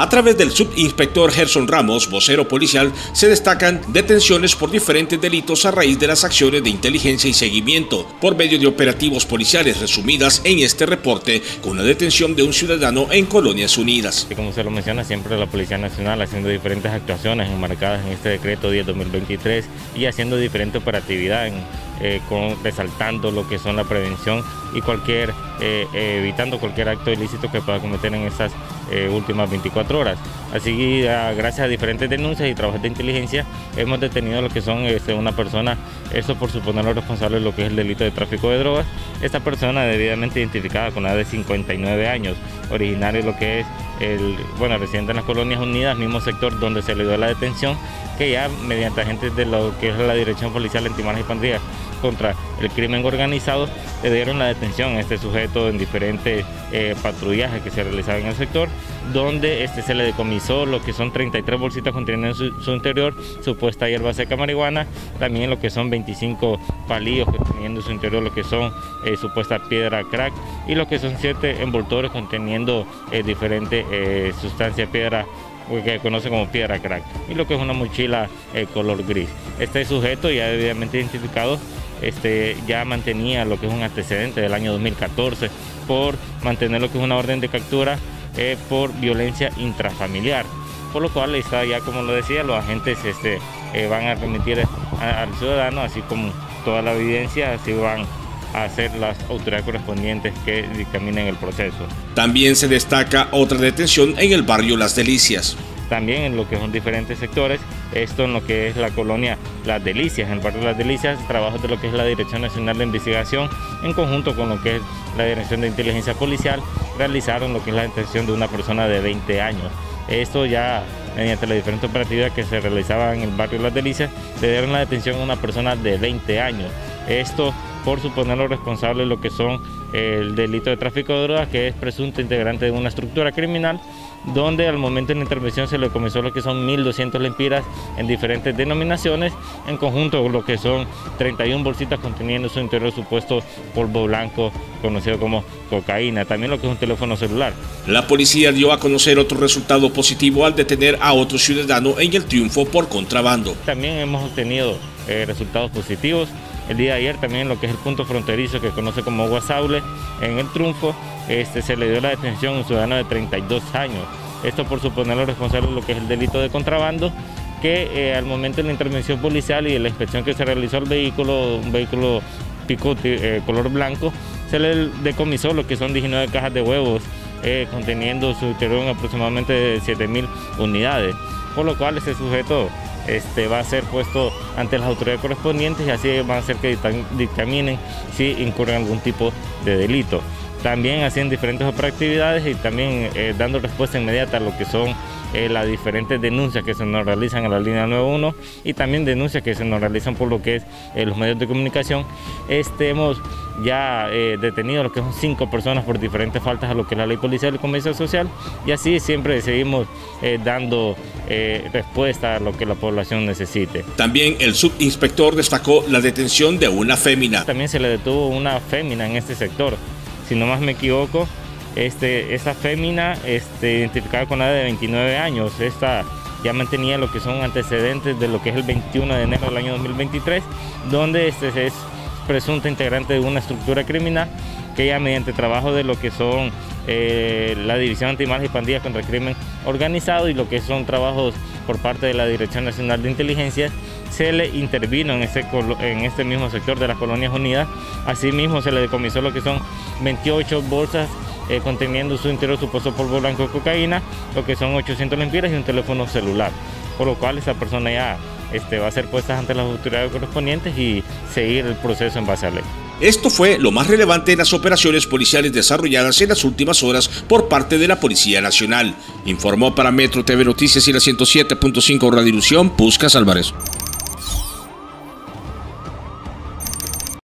A través del subinspector Gerson Ramos, vocero policial, se destacan detenciones por diferentes delitos a raíz de las acciones de inteligencia y seguimiento, por medio de operativos policiales resumidas en este reporte, con la detención de un ciudadano en Colonias Unidas. Como se lo menciona, siempre la Policía Nacional haciendo diferentes actuaciones enmarcadas en este decreto 10/2023 y haciendo diferente operatividad resaltando lo que son la prevención y evitando cualquier acto ilícito que pueda cometer en estas últimas 24 horas. Así, gracias a diferentes denuncias y trabajos de inteligencia, hemos detenido lo que son una persona, esto por suponerlo responsable de lo que es el delito de tráfico de drogas. Esta persona debidamente identificada con edad de 59 años, originario de lo que es residente en las Colonias Unidas, mismo sector donde se le dio la detención, que ya mediante agentes de lo que es la Dirección Policial Antimaras y Pandillas contra el crimen organizado, le dieron la detención a este sujeto en diferentes patrullajes que se realizaban en el sector, donde se le decomisó lo que son 33 bolsitas conteniendo en su interior supuesta hierba seca marihuana, también lo que son 25 palillos conteniendo en su interior lo que son supuesta piedra crack, y lo que son 7 envoltorios conteniendo diferentes sustancias piedra que conoce como piedra crack, y lo que es una mochila color gris. Este sujeto ya debidamente identificado ya mantenía lo que es un antecedente del año 2014 por mantener lo que es una orden de captura por violencia intrafamiliar, por lo cual ya, como lo decía, los agentes van a remitir al ciudadano, así como toda la evidencia, así van a hacer las autoridades correspondientes que dictaminen el proceso. También se destaca otra detención en el barrio Las Delicias. También en lo que son diferentes sectores, esto en lo que es la colonia Las Delicias, en el barrio Las Delicias, trabajos de lo que es la Dirección Nacional de Investigación, en conjunto con lo que es la Dirección de Inteligencia Policial, realizaron lo que es la detención de una persona de 20 años. Esto ya mediante la diferente operatividad que se realizaba en el barrio Las Delicias, le dieron la detención a una persona de 20 años. Esto por suponerlo responsable de lo que son el delito de tráfico de drogas, que es presunto integrante de una estructura criminal, donde al momento de la intervención se le comenzó lo que son 1.200 lempiras en diferentes denominaciones, en conjunto lo que son 31 bolsitas conteniendo en su interior supuesto polvo blanco, conocido como cocaína, también lo que es un teléfono celular. La policía dio a conocer otro resultado positivo al detener a otro ciudadano en el Triunfo por contrabando. También hemos obtenido resultados positivos. El día de ayer también lo que es el punto fronterizo que conoce como Guasaule, en el Triunfo, se le dio la detención a un ciudadano de 32 años. Esto por suponerlo responsable de lo que es el delito de contrabando, que al momento de la intervención policial y de la inspección que se realizó al vehículo, un vehículo Pico color blanco, se le decomisó lo que son 19 cajas de huevos, conteniendo su interior aproximadamente de 7.000 unidades, por lo cual ese sujeto va a ser puesto ante las autoridades correspondientes y así van a hacer que dictaminen si incurren algún tipo de delito. También hacen diferentes operatividades y también dando respuesta inmediata a lo que son las diferentes denuncias que se nos realizan en la línea 91 y también denuncias que se nos realizan por lo que es los medios de comunicación. Hemos ya detenido lo que son 5 personas por diferentes faltas a lo que es la ley policial y comercio social, y así siempre seguimos dando respuesta a lo que la población necesite. También el subinspector destacó la detención de una fémina. También se le detuvo una fémina en este sector, si no más me equivoco. Esta fémina identificada con la edad de 29 años, esta ya mantenía lo que son antecedentes de lo que es el 21 de enero del año 2023, donde es presunta integrante de una estructura criminal que ya mediante trabajo de lo que son la División Antimaras y Pandillas contra el Crimen Organizado y lo que son trabajos por parte de la Dirección Nacional de Inteligencia, se le intervino en este mismo sector de las Colonias Unidas. Asimismo se le decomisó lo que son 28 bolsas conteniendo su interior supuesto polvo blanco de cocaína, lo que son 800 lempiras y un teléfono celular, por lo cual esa persona ya va a ser puesta ante las autoridades correspondientes y seguir el proceso en base a ley. Esto fue lo más relevante en las operaciones policiales desarrolladas en las últimas horas por parte de la Policía Nacional. Informó para Metro TV Noticias y la 107.5 Radiodifusión, Puskas Álvarez.